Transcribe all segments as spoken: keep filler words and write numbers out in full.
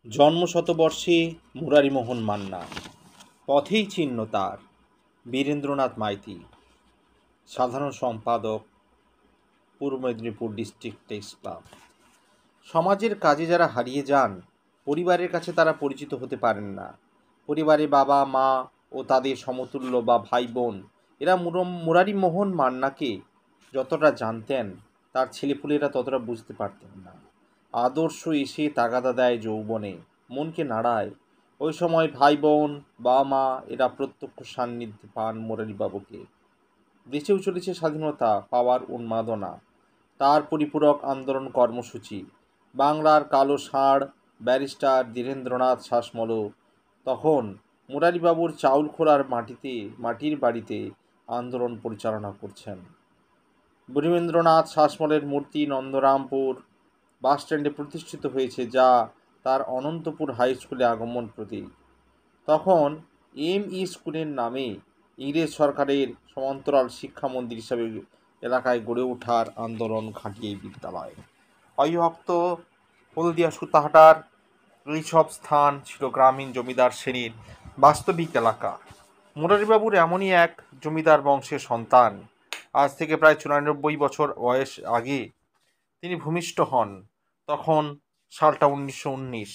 জন্মশতবর্ষে মুরারিমোহন মান্না, পথেই চিহ্ন তার বীরেন্দ্রনাথ মাইতি, সাধারণ সম্পাদক, পূর্ব মেদিনীপুর ডিস্ট্রিক্ট টেক্স ক্লাব। সমাজের কাজে যারা হারিয়ে যান, পরিবারের কাছে তারা পরিচিত হতে পারেন না। পরিবারে বাবা মা ও তাদের সমতুল্য বা ভাই বোন এরা মুরারিমোহন মান্নাকে যতটা জানতেন, তার ছেলেপুলেরা ততটা বুঝতে পারতেন না। আদর্শ এসে তাগাদা দেয় যৌবনে, মনকে নাড়ায়। ওই সময় ভাই বোন, বাবা মা এরা প্রত্যক্ষ সান্নিধ্যে পান মুরারিবাবুকে। দেশেও চলেছে স্বাধীনতা পাওয়ার উন্মাদনা, তার পরিপূরক আন্দোলন কর্মসূচি। বাংলার কালো ষাঁড় ব্যারিস্টার ধীরেন্দ্রনাথ শাসমল তখন মুরারিবাবুর চাউলখোলার মাটিতে মাটির বাড়িতে আন্দোলন পরিচালনা করছেন। বীরেন্দ্রনাথ শাসমলের মূর্তি নন্দরামপুর বাসস্ট্যান্ডে প্রতিষ্ঠিত হয়েছে, যা তার অনন্তপুর হাই স্কুলে আগমন প্রতীক। তখন এম ই স্কুলের নামে ইংরেজ সরকারের সমান্তরাল শিক্ষা মন্দির হিসাবে এলাকায় গড়ে ওঠার আন্দোলন ঘাঁটিয়ে বিদ্যালয়। অবিভক্ত হলদিয়া সুতাহাটার এইসব স্থান ছিল গ্রামীণ জমিদার শ্রেণীর বাস্তবিক এলাকা। মুরারিবাবুর এমনই এক জমিদার বংশের সন্তান। আজ থেকে প্রায় চুরানব্বই বছর বয়স আগে তিনি ভূমিষ্ঠ হন। তখন সালটা উনিশশো উনিশ,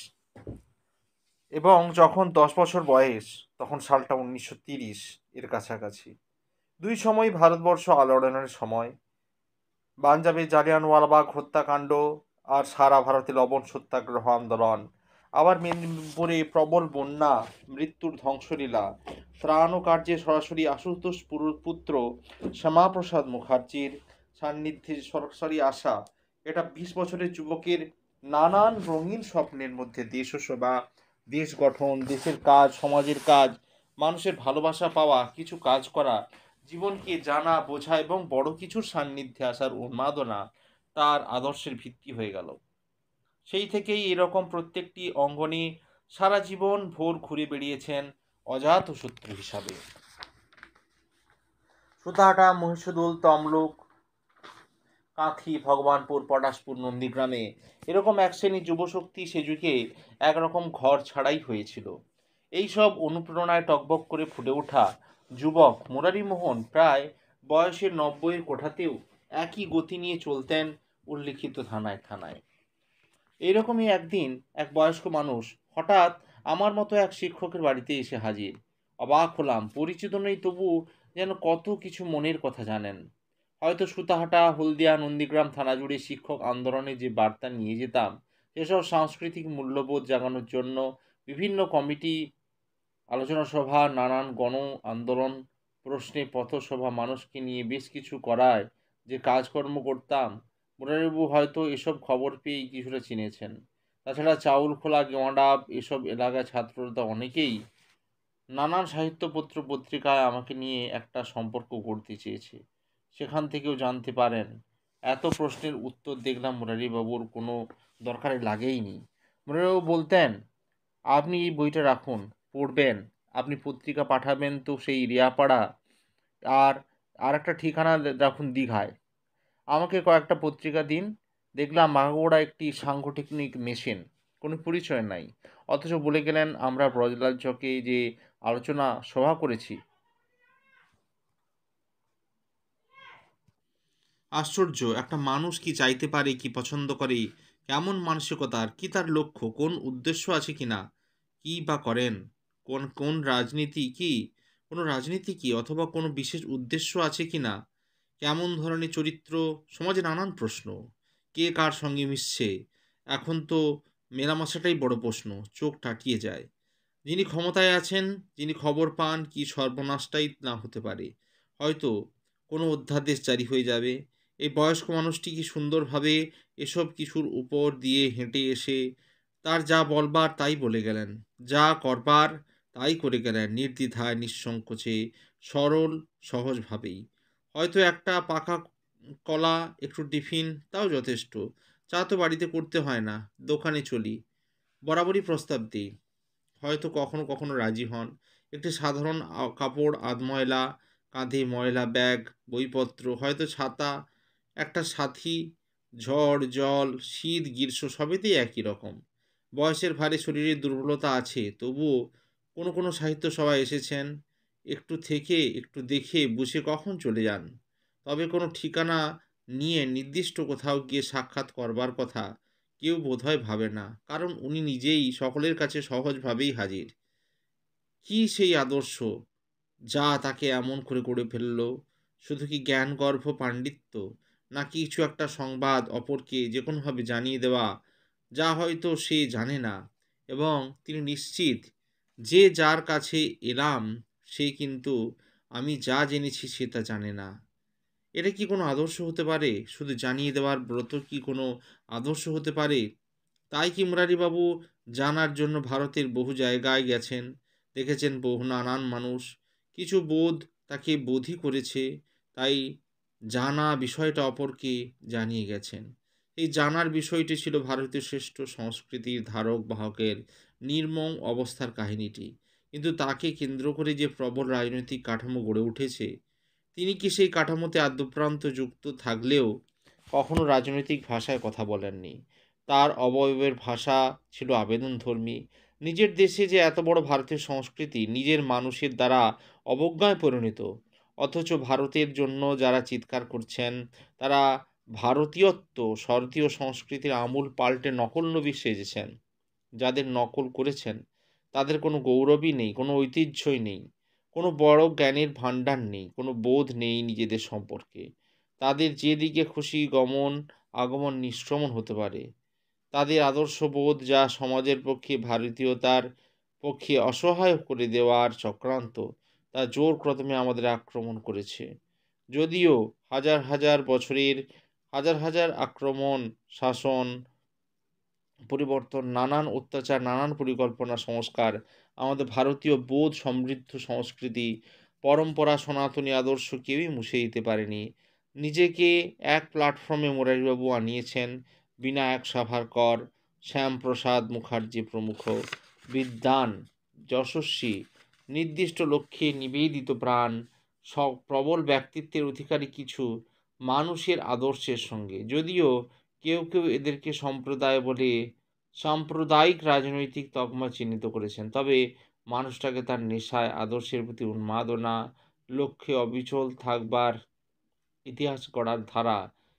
এবং যখন দশ বছর বয়স তখন সালটা উনিশশো তিরিশ এর কাছাকাছি। দুই সময় ভারতবর্ষ আলোড়নের সময়। পাঞ্জাবে জালিয়ানওয়ালাবাগ হত্যাকাণ্ড আর সারা ভারতে লবণ সত্যাগ্রহ আন্দোলন। আবার মেদিনীপুরে প্রবল বন্যা, মৃত্যুর ধ্বংসলীলা। ত্রাণ ও কার্যে সরাসরি আশুতোষ পুত্র শ্যামাপ্রসাদ মুখার্জির সান্নিধ্যে সরাসরি আসা। এটা বিশ বছরের যুবকের নানান রঙিন স্বপ্নের মধ্যে দেশ ও সেবা, দেশ গঠন, দেশের কাজ, সমাজের কাজ, মানুষের ভালোবাসা পাওয়া, কিছু কাজ করা, জীবনকে জানা বোঝা এবং বড় কিছুর সান্নিধ্যে আসার উন্মাদনা তার আদর্শের ভিত্তি হয়ে গেল। সেই থেকেই এরকম প্রত্যেকটি অঙ্গনে সারা জীবন ভোর ঘুরে বেরিয়েছেন অজাত শত্রু হিসাবে। সুতাহাটা, মহিষদুল, তমলুক, কাঁথি, ভগবানপুর, পটাশপুর, নন্দীগ্রামে এরকম এক শ্রেণীর যুবশক্তি সে যুগে একরকম ঘর ছাড়াই হয়েছিল। এইসব অনুপ্রেরণায় টকবক করে ফুটে ওঠা যুবক মুরারিমোহন প্রায় বয়সের নব্বইয়ের কোঠাতেও একই গতি নিয়ে চলতেন উল্লিখিত থানায় থানায়। এইরকমই একদিন এক বয়স্ক মানুষ হঠাৎ আমার মতো এক শিক্ষকের বাড়িতে এসে হাজির। অবাক হলাম, পরিচিত নেই তবু যেন কত কিছু মনের কথা জানেন। হয়তো সুতাহাটা, হলদিয়া, নন্দীগ্রাম থানা জুড়ে শিক্ষক আন্দোলনে যে বার্তা নিয়ে যেতাম, সেসব সাংস্কৃতিক মূল্যবোধ জাগানোর জন্য বিভিন্ন কমিটি, আলোচনা সভা, নানান গণ আন্দোলন, প্রশ্নে পথসভা, মানুষকে নিয়ে বেশ কিছু করায় যে কাজকর্ম করতাম, মুরারিবাবু হয়তো এসব খবর পেয়েই কিছুটা চিনেছেন। তাছাড়া চাউলখোলা, গেঁওয়াডাব এসব এলাকায় ছাত্ররা অনেকেই নানান সাহিত্যপত্র পত্রিকায় আমাকে নিয়ে একটা সম্পর্ক গড়তে চেয়েছে। সেখান থেকেও জানতে পারেন। এত প্রশ্নের উত্তর দেখলাম মুরারিবাবুর কোনো দরকারে লাগেইনি। মুরারিবাবু বলতেন, আপনি এই বইটা রাখুন, পড়বেন। আপনি পত্রিকা পাঠাবেন তো সেই রিয়াপাড়া, আর আর একটা ঠিকানা রাখুন দীঘায়। আমাকে কয়েকটা পত্রিকা দিন। দেখলাম মাগোড়া একটি সাংগঠনিক মেশিন, কোনো পরিচয় নাই, অথচ বলে গেলেন আমরা ব্রজলাল চকে যে আলোচনা সভা করেছি। আশ্চর্য, একটা মানুষ কি চাইতে পারে, কি পছন্দ করে, কেমন মানসিকতার, কি তার লক্ষ্য, কোন উদ্দেশ্য আছে কিনা, কি বা করেন, কোন কোন রাজনীতি কি, কোনো রাজনীতি কি অথবা কোনো বিশেষ উদ্দেশ্য আছে কিনা, কেমন ধরনের চরিত্র, সমাজে নানান প্রশ্ন। কে কার সঙ্গে মিশছে, এখন তো মেলামেশাটাই বড় প্রশ্ন, চোখ টাটিয়ে যায়। যিনি ক্ষমতায় আছেন, যিনি খবর পান, কি সর্বনাশটাই না হতে পারে। হয়তো কোনো অধ্যাদেশ জারি হয়ে যাবে। এই বয়স্ক মানুষটি কি সুন্দরভাবে এসব কিছুর উপর দিয়ে হেঁটে এসে তার যা বলবার তাই বলে গেলেন, যা করবার তাই করে গেলেন, নির্দ্বিধায়, নিঃসংকোচে, সরল সহজভাবেই। হয়তো একটা পাকা কলা, একটু টিফিন, তাও যথেষ্ট। চা তো বাড়িতে করতে হয় না, দোকানে চলি, বরাবরই প্রস্তাব দিই। হয়তো কখনো কখনো রাজি হন। একটি সাধারণ কাপড় আধময়লা, কাঁধে ময়লা ব্যাগ, বইপত্র, হয়তো ছাতা, একটা সাথী, ঝড় জল, শীত গ্রীষ্ম সবেতেই একই রকম। বয়সের ভারে শরীরে দুর্বলতা আছে, তবুও কোনো কোনো সাহিত্য সভায় এসেছেন, একটু থেকে একটু দেখে বুঝে কখন চলে যান। তবে কোনো ঠিকানা নিয়ে নির্দিষ্ট কোথাও গিয়ে সাক্ষাৎ করবার কথা কেউ বোধহয় ভাবে না, কারণ উনি নিজেই সকলের কাছে সহজভাবেই হাজির। কি সেই আদর্শ যা তাকে এমন করে গড়ে ফেলল? শুধু কি জ্ঞানগর্ভ পাণ্ডিত্য, নাকি কিছু একটা সংবাদ অপরকে যে কোনোভাবে জানিয়ে দেওয়া, যা হয়তো সে জানে না, এবং তিনি নিশ্চিত যে যার কাছে এলাম সে কিন্তু আমি যা জেনেছি সে তা জানে না। এটা কি কোনো আদর্শ হতে পারে? শুধু জানিয়ে দেওয়ার ব্রত কি কোনো আদর্শ হতে পারে? তাই কি মুরারিবাবু জানার জন্য ভারতের বহু জায়গায় গেছেন, দেখেছেন বহু নানান মানুষ, কিছু বোধ তাকে বোধই করেছে, তাই জানা বিষয়টা অপরকে জানিয়ে গেছেন। এই জানার বিষয়টি ছিল ভারতীয় শ্রেষ্ঠ সংস্কৃতির ধারক বাহকের নির্মম অবস্থার কাহিনীটি। কিন্তু তাকে কেন্দ্র করে যে প্রবল রাজনৈতিক কাঠামো গড়ে উঠেছে, তিনি কি সেই কাঠামোতে আদ্যপ্রান্ত যুক্ত থাকলেও কখনো রাজনৈতিক ভাষায় কথা বলেননি। তার অবয়বের ভাষা ছিল আবেদনধর্মী। নিজের দেশে যে এত বড় ভারতীয় সংস্কৃতি নিজের মানুষের দ্বারা অবজ্ঞায় পরিণত, অথচ ভারতের জন্য যারা চিৎকার করছেন তারা ভারতীয়ত্ব, ভারতীয় সংস্কৃতির আমূল পাল্টে নকল নবী সেজেছেন। যাদের নকল করেছেন তাদের কোনো গৌরবই নেই, কোনো ঐতিহ্যই নেই, কোনো বড় জ্ঞানের ভাণ্ডার নেই, কোনো বোধ নেই নিজেদের সম্পর্কে। তাদের যেদিকে খুশি গমন আগমন নিঃশ্রমণ হতে পারে। তাদের আদর্শবোধ যা সমাজের পক্ষে ভারতীয়তার পক্ষে অসহায় করে দেওয়ার চক্রান্ত, তা জোর কদমে আমাদের আক্রমণ করেছে। যদিও হাজার হাজার বছরের হাজার হাজার আক্রমণ, শাসন, পরিবর্তন, নানান অত্যাচার, নানান পরিকল্পনা, সংস্কার আমাদের ভারতীয় বোধ সমৃদ্ধ সংস্কৃতি, পরম্পরা, সনাতনী আদর্শ কেউই মুছে দিতে পারেনি। নিজেকে এক প্ল্যাটফর্মে মুরারিবাবু আনিয়েছেন বিনায়ক সাভারকর, শ্যামপ্রসাদ মুখার্জি প্রমুখ। বিদ্বান, যশস্বী, নির্দিষ্ট লক্ষ্যে নিবেদিত প্রাণ, সব প্রবল ব্যক্তিত্বের অধিকারী কিছু মানুষের আদর্শের সঙ্গে। যদিও কেউ কেউ এদেরকে সম্প্রদায় বলে সাম্প্রদায়িক রাজনৈতিক তকমা চিহ্নিত করেছেন, তবে মানুষটাকে তার নেশায়, আদর্শের প্রতি উন্মাদনা, লক্ষ্যে অবিচল থাকবার, ইতিহাস গড়ার ধারা,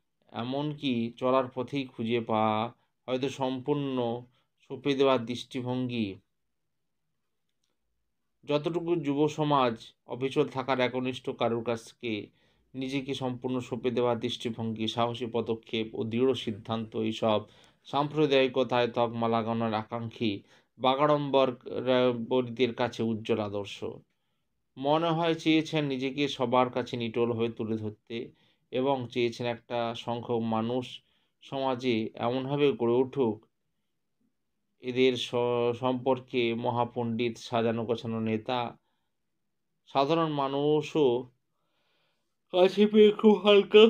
এমনকি চলার পথেই খুঁজে পাওয়া, হয়তো সম্পূর্ণ সঁপে দেওয়ার দৃষ্টিভঙ্গি, যতটুকু যুব সমাজ অবিচল থাকার একনিষ্ঠ কারুর কাছকে নিজেকে সম্পূর্ণ সঁপে দেওয়ার দৃষ্টিভঙ্গি, সাহসী পদক্ষেপ ও দৃঢ় সিদ্ধান্ত, এইসব সাম্প্রদায়িকতায় তকমা লাগানোর আকাঙ্ক্ষী বাগাড়ম্বরদের কাছে উজ্জ্বল আদর্শ। মনে হয় চেয়েছেন নিজেকে সবার কাছে নিটোল হয়ে তুলে ধরতে, এবং চেয়েছেন একটা সংখ্যক মানুষ সমাজে এমনভাবে গড়ে উঠুক, এদের সম্পর্কে মহাপণ্ডিত, সাজানো গোছানো নেতা, সাধারণ মানুষও কাছে পেয়ে খুব হালকা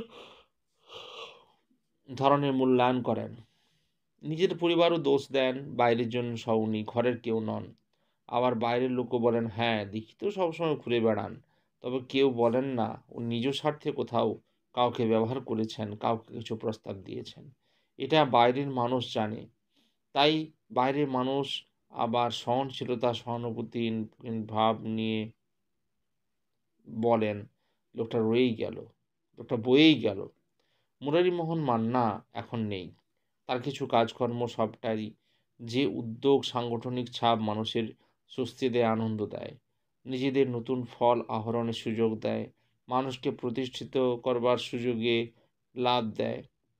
ধরনের মূল্যায়ন করেন। নিজের পরিবারও দোষ দেন, বাইরের জন্য সহ উনি ঘরের কেউ নন। আবার বাইরের লোকও বলেন, হ্যাঁ দেখি তো সবসময় ঘুরে বেড়ান, তবে কেউ বলেন না ও নিজ স্বার্থে কোথাও কাউকে ব্যবহার করেছেন, কাউকে কিছু প্রস্তাব দিয়েছেন। এটা বাইরের মানুষ জানে, তাই বাইরের মানুষ আবার সহনশীলতা, সহানুভূতি ভাব নিয়ে বলেন, লোকটা রয়েই গেল, লোকটা বয়েই গেল। মুরারিমোহন মান্না এখন নেই। তার কিছু কাজকর্ম সবটাই যে উদ্যোগ, সাংগঠনিক ছাপ মানুষের স্বস্তি দেয়, আনন্দ দেয়, নিজেদের নতুন ফল আহরণের সুযোগ দেয়, মানুষকে প্রতিষ্ঠিত করবার সুযোগে লাভ দেয়।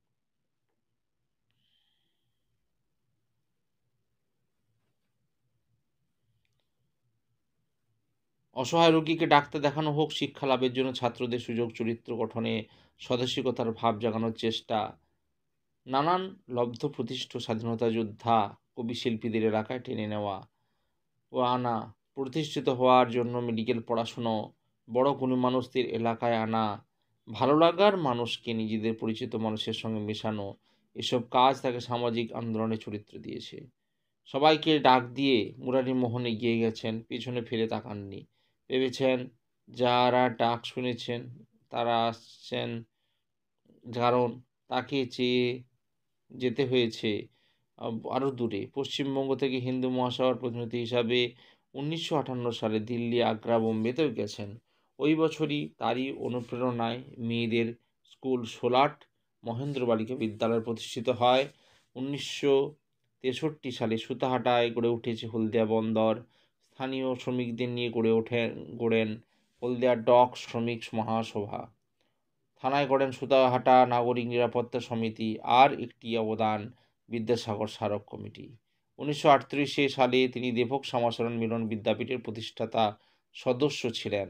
অসহায় রোগীকে ডাক্তার দেখানো হোক, শিক্ষা লাভের জন্য ছাত্রদের সুযোগ, চরিত্র গঠনে স্বদেশিকতার ভাব জাগানোর চেষ্টা, নানান লব্ধ প্রতিষ্ঠ স্বাধীনতা যোদ্ধা, কবি শিল্পীদের এলাকায় টেনে নেওয়া ও আনা, প্রতিষ্ঠিত হওয়ার জন্য মেডিকেল পড়াশুনো, বড় গুণী মানুষদের এলাকায় আনা, ভালো লাগার মানুষকে নিজেদের পরিচিত মানুষের সঙ্গে মেশানো, এসব কাজ তাকে সামাজিক আন্দোলনের চরিত্র দিয়েছে। সবাইকে ডাক দিয়ে মুরারিমোহন এগিয়ে গেছেন, পেছনে ফিরে তাকাননি। ভেবেছেন যারা ডাক শুনেছেন তারা আসছেন, কারণ তাকে চেয়ে যেতে হয়েছে আরও দূরে পশ্চিমবঙ্গ থেকে হিন্দু মহাসভার প্রতিনিধি হিসাবে উনিশশো আটান্ন সালে দিল্লি, আগ্রা, বোম্বেতেও গেছেন। ওই বছরই তারই অনুপ্রেরণায় মেয়েদের স্কুল সোলাট মহেন্দ্র বালিকা বিদ্যালয় প্রতিষ্ঠিত হয়। উনিশশো তেষট্টি সালে সুতাহাটায় গড়ে উঠেছে হলদিয়া বন্দর। স্থানীয় শ্রমিকদের নিয়ে গড়ে ওঠেন গড়েন হলদিয়া ডক শ্রমিক মহাসভা। থানায় গড়েন সুতাহাটা নাগরিক নিরাপত্তা সমিতি। আর একটি অবদান বিদ্যাসাগর স্মারক কমিটি। উনিশশো আটত্রিশে সালে তিনি দেবক সমাচরণ মিলন বিদ্যাপীঠের প্রতিষ্ঠাতা সদস্য ছিলেন।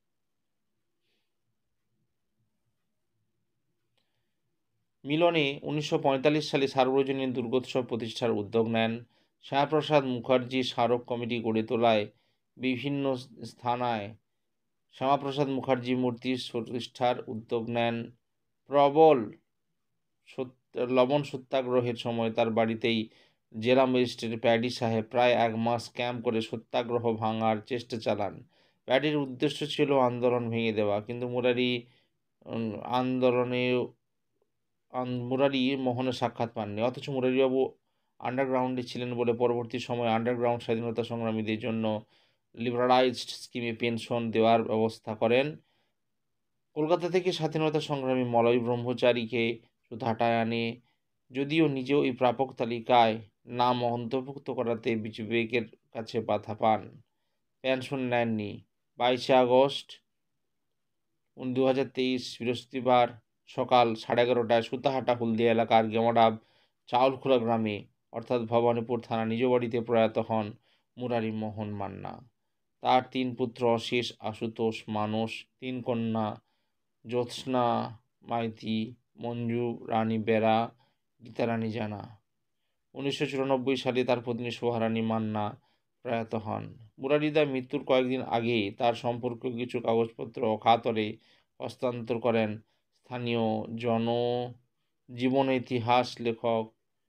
মিলনে উনিশশো পঁয়তাল্লিশ সালে সার্বজনীন দুর্গোৎসব প্রতিষ্ঠার উদ্যোগ নেন। শ্যামাপ্রসাদ মুখার্জি স্মারক কমিটি গড়ে তোলায় বিভিন্ন স্থানায় শ্যামাপ্রসাদ মুখার্জি মূর্তি প্রতিষ্ঠার উদ্যোগ নেন। প্রবল লবণ সত্যাগ্রহের সময় তার বাড়িতেই জেলা ম্যাজিস্ট্রেট প্যাডি সাহেব প্রায় এক মাস ক্যাম্প করে সত্যাগ্রহ ভাঙার চেষ্টা চালান। প্যাডির উদ্দেশ্য ছিল আন্দোলন ভেঙে দেওয়া, কিন্তু মুরারি আন্দোলনে মুরারি মোহনের সাক্ষাৎ পাননি। অথচ মুরারিবাবু আন্ডারগ্রাউন্ডে ছিলেন বলে পরবর্তী সময়ে আন্ডারগ্রাউন্ড স্বাধীনতা সংগ্রামীদের জন্য লিবারালাইজড স্কিমে পেনশন দেওয়ার ব্যবস্থা করেন। কলকাতা থেকে স্বাধীনতা সংগ্রামী মলয় ব্রহ্মচারীকে সুতাহাটায় আনে, যদিও নিজেও এই প্রাপক তালিকায় নাম অন্তর্ভুক্ত করাতে বিবেকের কাছে বাধা পান। পেনশন নেননি। বাইশে আগস্ট দু হাজার তেইশ বৃহস্পতিবার সকাল সাড়ে এগারোটায় সুতাহাটা হলদিয়া এলাকার গেমডাব চাউলখোলা গ্রামে অর্থাৎ ভবানীপুর থানা নিজ বাড়িতে প্রয়াত হন মুরারি মোহন মান্না। তার তিন পুত্র অশেষ, আশুতোষ, মানস, তিন কন্যা জ্যোৎস্না মাইতি, মঞ্জু রানী বেরা, গীতারানী জানা। উনিশশো চুরানব্বই সালে তার পত্নী শোভারানী মান্না প্রয়াত হন। মুরারিদা মৃত্যুর কয়েকদিন আগে তার সম্পর্কে কিছু কাগজপত্র অকাতরে হস্তান্তর করেন স্থানীয় জন জীবন ইতিহাস লেখক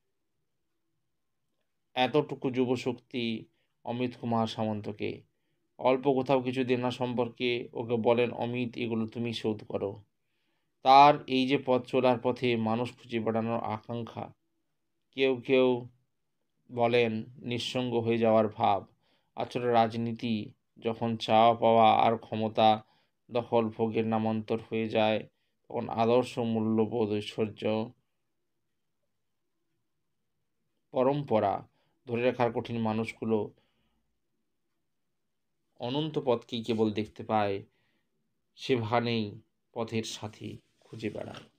এতটুকু যুবশক্তি অমিত কুমার সামন্তকে। অল্প কোথাও কিছু দেনা সম্পর্কে ওকে বলেন, অমিত, এগুলো তুমি শোধ করো। তার এই যে পথ চলার পথে মানুষ খুঁজে বেড়ানোর আকাঙ্ক্ষা, কেউ কেউ বলেন নিঃসঙ্গ হয়ে যাওয়ার ভাব। আসলে রাজনীতি যখন চাওয়া পাওয়া আর ক্ষমতা দখল ভোগের নামান্তর হয়ে যায়, তখন আদর্শ মূল্যবোধ ঐশ্বর্য পরম্পরা ধরে রাখার কঠিন মানুষগুলো অনন্ত পথকেই কেবল দেখতে পায়, সেভানেই পথের সাথী খুঁজে বেড়ায়।